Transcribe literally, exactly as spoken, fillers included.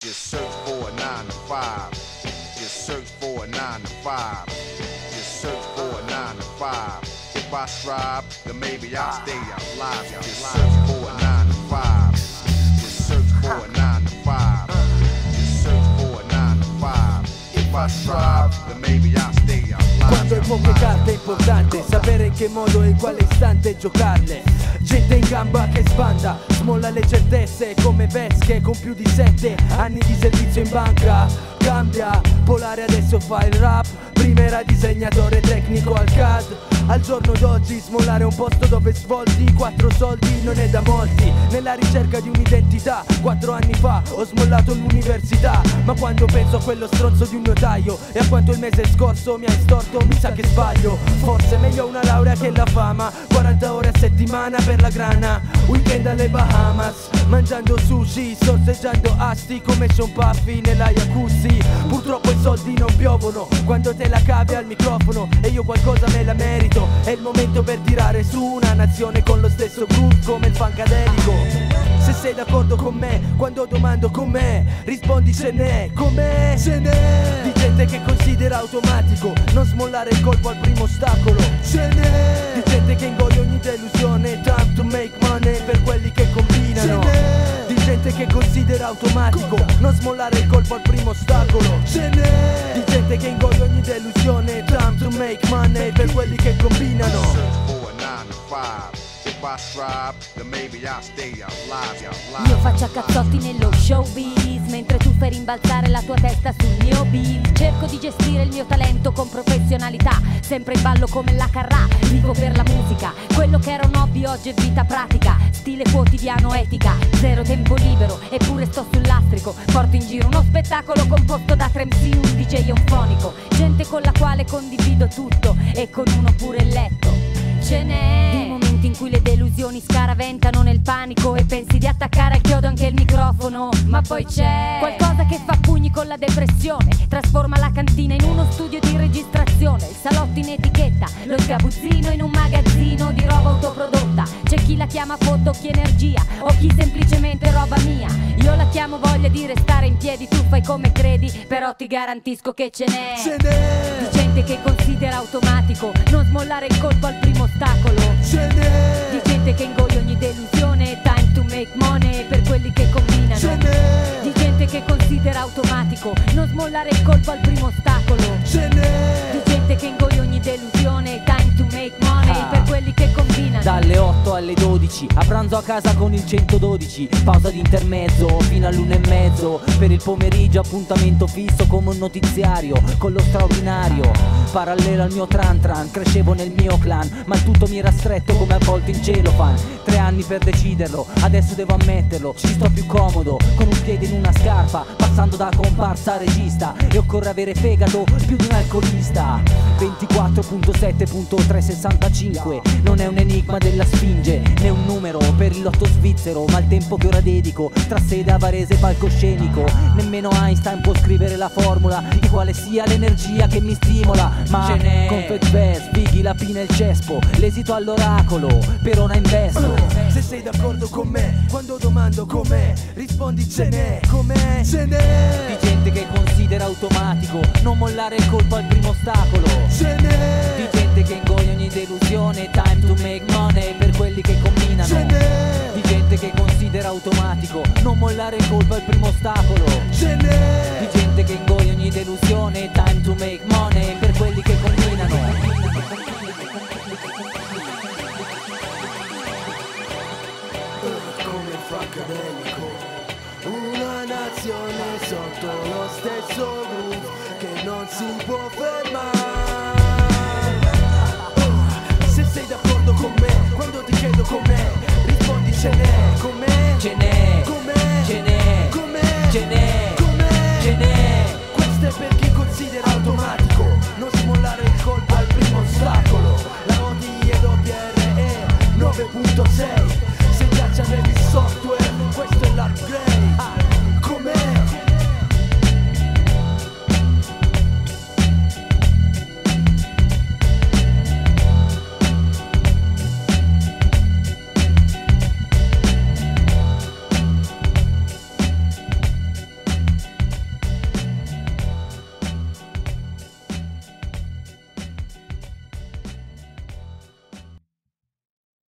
Just search for a nine to five. Just search for a nine to five. Just search for a nine to five. If I strive, then maybe I'll stay alive. Just search for a nine to five. Just search for a nine to five. Just search for a nine to five. If I strive, then maybe I'll stay alive. Quando hai poche carte è importante sapere in che modo e in quale istante giocarle. Gente in gamba che sbanda, smolla le certezze come pesche con più di sette anni di servizio in banca. Cambia, Polare adesso fa il rap, prima era disegnatore tecnico al C A D. Al giorno d'oggi smollare un posto dove svolti quattro soldi non è da molti. Nella ricerca di un'identità, quattro anni fa ho smollato l'università. Ma quando penso a quello stronzo di un notaio e a quanto il mese scorso mi ha estorto, mi sa che sbaglio. Forse meglio una laurea che la fama, quaranta ore a settimana per la grana, weekend alle Bahamas, mangiando sushi, sorseggiando asti come Sean Puffy nella jacuzzi. Purtroppo i soldi non piovono quando te la cavi al microfono, e io qualcosa me la merito. È il momento per tirare su una nazione con lo stesso groove come il funkadelico. Se sei d'accordo con me quando domando com'è, rispondi ce n'è, com'è? Ce n'è. Di gente che considera automatico non smollare il colpo al primo ostacolo. Ce n'è. Di gente che ingoia ogni delusione, time to make money per quelli che combinano. Ce n'è. Di gente che considera automatico non smollare il colpo al primo ostacolo. Ce n'è. Di gente che ingoia ogni delusione, time to make money per quelli che combinano. Io faccio a cazzotti nello showbiz mentre tu fai rimbalzare la tua testa sul mio beat. Cerco di gestire il mio talento con professionalità, sempre in ballo come la Carrà. Vivo per la musica, quello che era un hobby oggi è vita pratica. Stile quotidiano, etica, zero tempo libero, eppure sto sul lastrico. Porto in giro uno spettacolo composto da tre M C, un D J e un fonico. Gente con la quale condivido tutto e con uno pure il letto. Ce n'è dei momenti in cui le delusioni scaraventano nel panico e pensi di attaccare al chiodo anche il microfono. Ma poi c'è qualcosa che fa pugni con la depressione, trasforma la cantina in uno studio di registrazione, il salotto in etichetta, lo sgabuzzino in un magazzino di roba autoprodotta. C'è chi la chiama foto, chi energia, o chi semplicemente roba mia. Io la chiamo voglia di restare in piedi, tu fai come credi, però ti garantisco che ce n'è. Ce n'è. Di gente che considera automatico non smollare il colpo al primo ostacolo. Ce n'è. Di gente che ingoia ogni delusione, time to make money per quelli che combinano. Ce n'è. Di gente che considera automatico non smollare il colpo al primo ostacolo. Ce n'è. Di gente che ingoia ogni delusione, time to make money ah. per quelli che combinano. Dalle otto alle dodici, a pranzo a casa con il centododici, pausa di intermezzo fino all'una e mezzo. Per il pomeriggio appuntamento fisso come un notiziario con lo straordinario. Parallelo al mio tran tran, crescevo nel mio clan, ma il tutto mi era stretto come avvolto in cellophane. Tre anni per deciderlo, adesso devo ammetterlo, ci sto più comodo con un piede in una scarpa, passando da comparsa a regista, e occorre avere fegato più di un alcolista. Ventiquattro virgola sette virgola trecentosessantacinque non è un enigma della Sfinge, né un numero per il lotto svizzero, ma il tempo che ora dedico tra sede a Varese e palcoscenico. Nemmeno Einstein può scrivere la formula di quale sia l'energia che mi stimola, ma ce n'è. Con Fat Bass, Biggie, la Pina e il Cespo, l'esito all'oracolo, per ora investo. Se sei d'accordo con me quando domando com'è, rispondi ce n'è, com'è? Ce n'è. Di gente che considera automatico non mollare il colpo al primo ostacolo. Ce n'è. Di gente che ingoia ogni delusione, time to make money per quelli che combinano. Ce n'è. Di gente che considera automatico non mollare il colpo al primo ostacolo. Ce n'è. Di gente che ingoia ogni delusione, time to make money per quelli che combinano. Come il funkadelico, una nazione sotto lo stesso groove che non si può fermare. Se sei d'accordo con me quando ti chiedo com'è, rispondi ce n'è, com'è? Ce n'è, Com'è? ce n'è, Com'è? ce n'è.